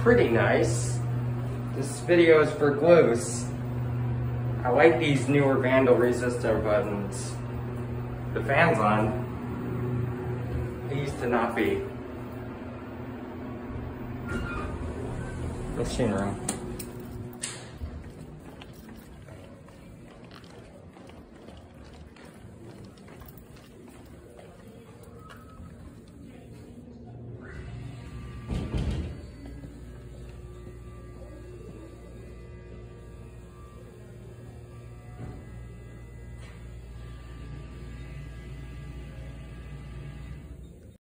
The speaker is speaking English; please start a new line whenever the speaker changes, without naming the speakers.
pretty nice. This video is for Gluse. I like these newer vandal resistant buttons. The fan's on. It used to not be. Machine room.